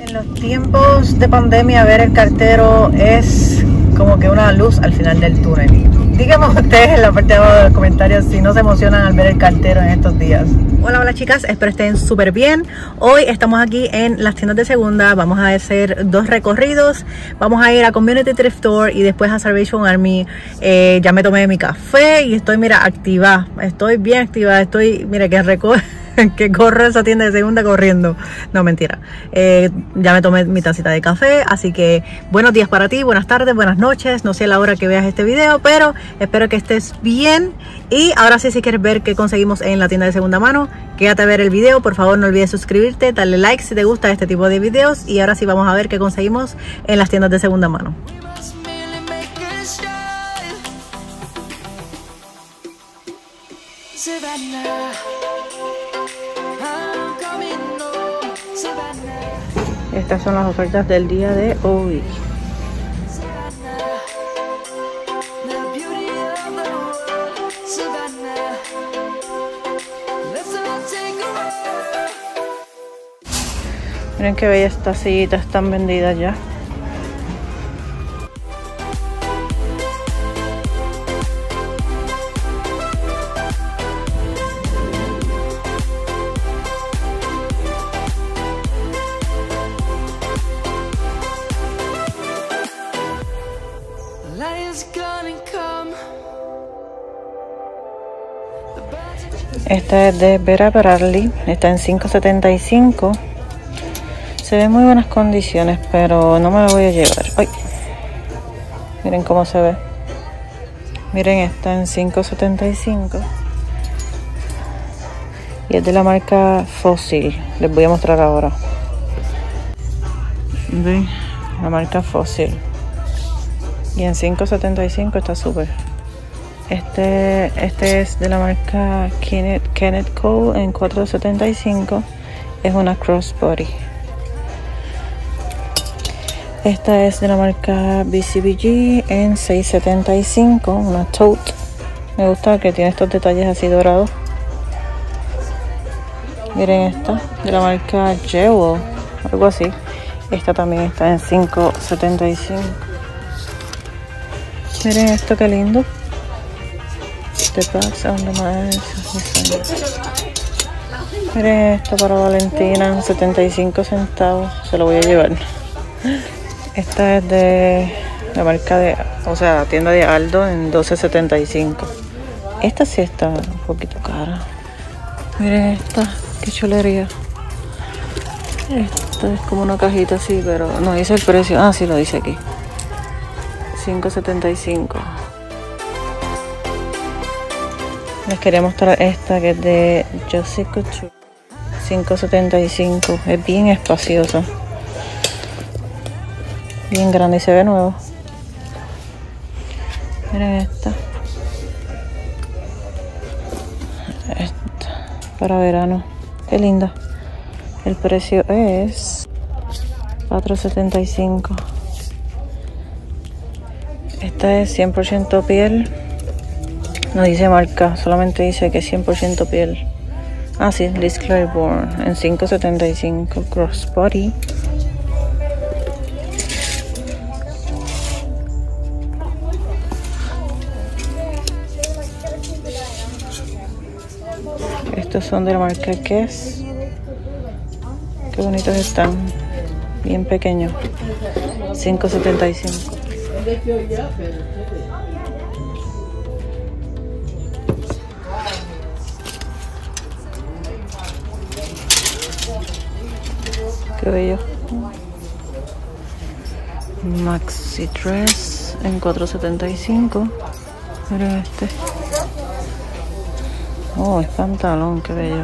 En los tiempos de pandemia, ver el cartero es como que una luz al final del túnel. Díganme ustedes en la parte de abajo de los comentarios si no se emocionan al ver el cartero en estos días. Hola, hola chicas, espero estén súper bien. Hoy estamos aquí en las tiendas de segunda. Vamos a hacer dos recorridos. Vamos a ir a Community Thrift Store y después a Salvation Army. Ya me tomé mi café y estoy, mira, activa. Estoy bien activa. Estoy, mira, que corro esa tienda de segunda corriendo. No, mentira. Ya me tomé mi tacita de café, así que buenos días para ti, buenas tardes, buenas noches. No sé la hora que veas este video, pero espero que estés bien. Y ahora sí, si quieres ver qué conseguimos en la tienda de segunda mano, quédate a ver el video. Por favor, no olvides suscribirte, darle like si te gusta este tipo de videos. Y ahora sí vamos a ver qué conseguimos en las tiendas de segunda mano. Estas son las ofertas del día de hoy. Miren qué bellas tacitas están vendidas ya. Esta es de Vera Bradley, está en $5.75. Se ve en muy buenas condiciones, pero no me la voy a llevar. ¡Ay! Miren cómo se ve. Miren, está en $5.75. Y es de la marca Fossil. Les voy a mostrar ahora. ¿Ven? La marca Fossil. Y en $5.75 está súper. Este es de la marca Kenneth Cole en $4.75. Es una crossbody. Esta es de la marca BCBG en $6.75. Una tote. Me gusta que tiene estos detalles así dorados. Miren esta, de la marca Jewel, algo así. Esta también está en $5.75. Miren esto, qué lindo. Miren esto para Valentina, 75 centavos. Se lo voy a llevar. Esta es de la marca tienda de Aldo en $12.75. Esta sí está un poquito cara. Miren esta, qué chulería. Esta es como una cajita así, pero no dice el precio. Ah, sí lo dice aquí. $5.75. Les quería mostrar esta que es de Juicy Couture. $5.75. Es bien espaciosa. Bien grande y se ve nuevo. Miren esta. Esta. Para verano. Qué linda. El precio es $4.75. Esta es 100% piel. No dice marca, solamente dice que es 100% piel. Ah, sí, Liz Claiborne en $5.75. Crossbody. Estos son de la marca Guess. Qué bonitos están. Bien pequeños. $5.75. Qué bello. Maxi Dress en $4.75. Miren este. Oh, es pantalón, qué bello.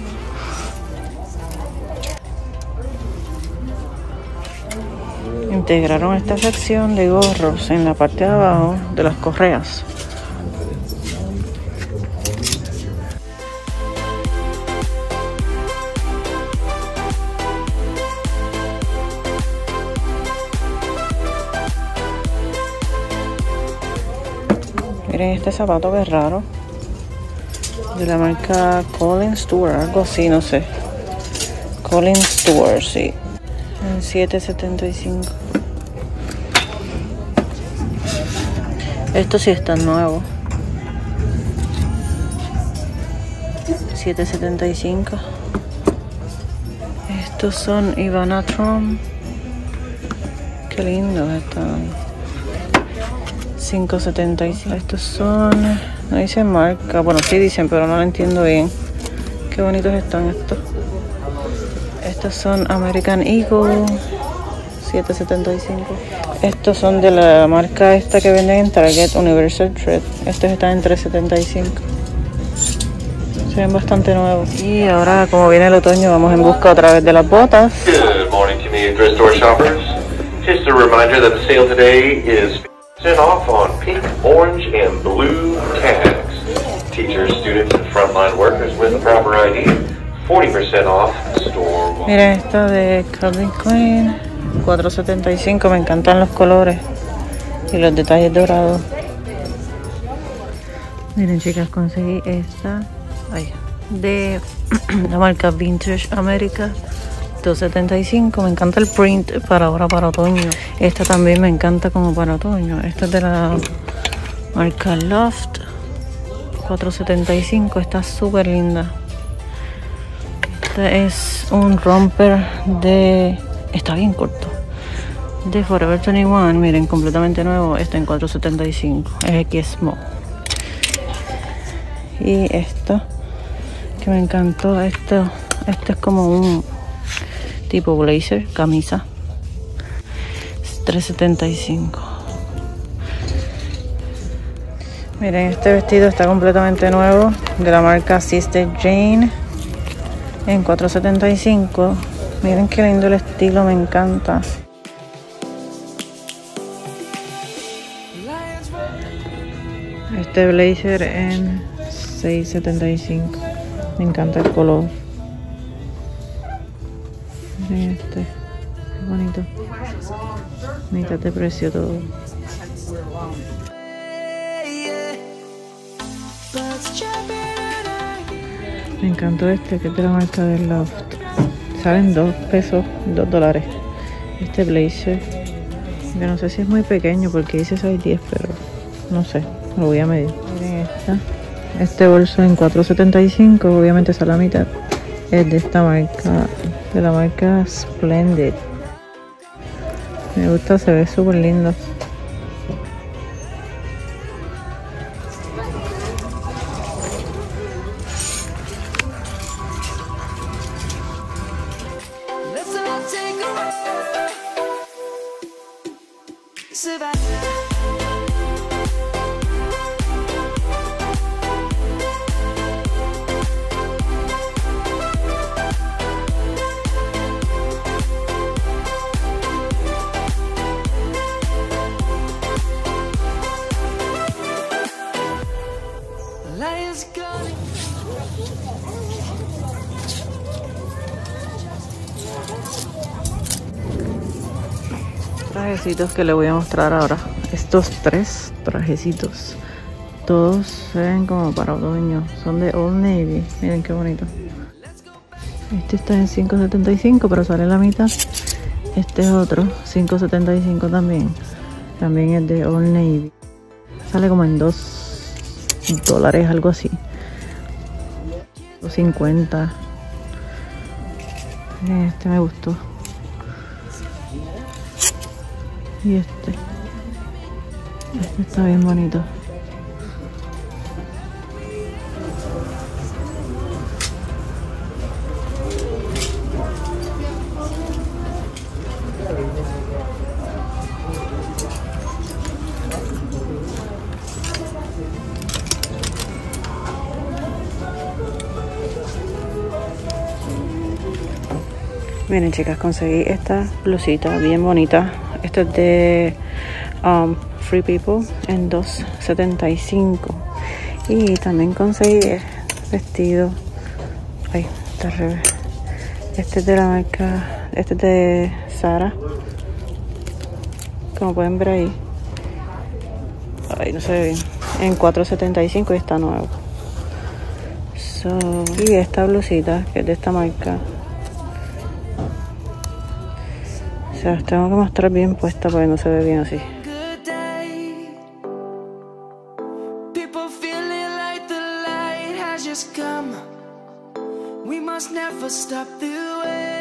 Integraron esta sección de gorros en la parte de abajo de las correas. Miren este zapato que es raro. De la marca Colin Stewart, algo así, no sé. Colin Stewart, sí. En $7.75. Estos sí están nuevos. $7.75. Estos son Ivana Trump. Qué lindos están. $5.75. Estos son... no dicen marca. Bueno, sí dicen, pero no lo entiendo bien. Qué bonitos están estos. Estos son American Eagle. $7.75. Estos son de la marca esta que venden en Target, Universal Thread. Estos están en $3.75. Se ven bastante nuevos. Y ahora, como viene el otoño, vamos en busca otra vez de las botas. Good morning, community thrift store shoppers. Just a reminder that the sale today is 10% off on pink, orange, and blue tags. Teachers, students, and frontline workers with a proper ID. 40% off store. Miren esta de Calvin Klein. $4.75. Me encantan los colores y los detalles dorados. Miren, chicas, conseguí esta de la marca Vintage America. $2.75. Me encanta el print para ahora, para otoño. Esta también me encanta como para otoño. Esta es de la marca Loft. $4.75. Está súper linda. Este es un romper de... está bien corto. De Forever 21. Miren, completamente nuevo. Está en $4.75. Es aquí small. Y esto, que me encantó. Esto es como un tipo blazer, camisa. $3.75. Miren, este vestido está completamente nuevo. De la marca Sister Jane. En $4.75. Miren qué lindo el estilo, me encanta. Este blazer en $6.75. Me encanta el color. Miren este, qué bonito. Mitad de precio todo. Me encantó este, que es de la marca de Loft. Salen $2, $2. Este blazer, que no sé si es muy pequeño porque dice size 10, pero no sé, lo voy a medir. Miren esta. Este bolso en $4.75, obviamente sale la mitad. Es de esta marca, de la marca Splendid. Me gusta, se ve súper lindo. Trajecitos que le voy a mostrar ahora. Estos 3 trajecitos, todos se ven como para otoño. Son de Old Navy. Miren qué bonito. Este está en $5.75, pero sale la mitad. Este es otro, $5.75 también. También es de Old Navy. Sale como en $2, algo así. $2.50. Este me gustó. Y este está bien bonito. Miren, chicas, conseguí esta blusita bien bonita. Esta es de Free People en $2.75. Y también conseguí vestido. Ay, está al revés. Este es de la marca, este es de Zara. Como pueden ver ahí. Ay, no se ve bien. En $4.75 y está nuevo. Y esta blusita, que es de esta marca. Se las tengo que mostrar bien puestas porque no se ve bien así. Good day. People feeling like the light has just come. We must never stop the way.